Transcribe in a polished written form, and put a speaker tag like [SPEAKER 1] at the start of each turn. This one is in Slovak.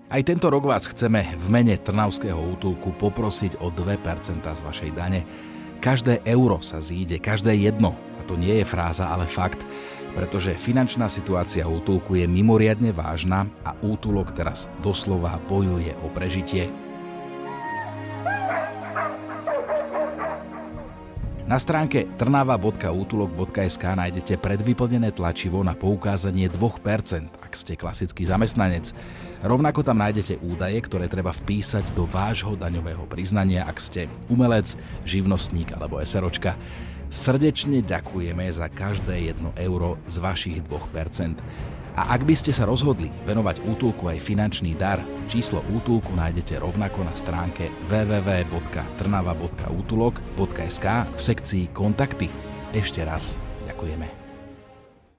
[SPEAKER 1] Aj tento rok vás chceme v mene Trnavského útulku poprosiť o 2% z vašej dane. Každé euro sa zíde, každé jedno. A to nie je fráza, ale fakt, pretože finančná situácia útulku je mimoriadne vážna a útulok teraz doslova bojuje o prežitie. Na stránke trnava.útulok.sk nájdete predvyplnené tlačivo na poukázanie 2%, ak ste klasický zamestnanec. Rovnako tam nájdete údaje, ktoré treba vpísať do vášho daňového priznania, ak ste umelec, živnostník alebo eseročka. Srdečne ďakujeme za každé 1 euro z vašich 2%. A ak by ste sa rozhodli venovať útulku aj finančný dar, číslo útulku nájdete rovnako na stránke www.trnava.útulok.sk v sekcii Kontakty. Ešte raz ďakujeme.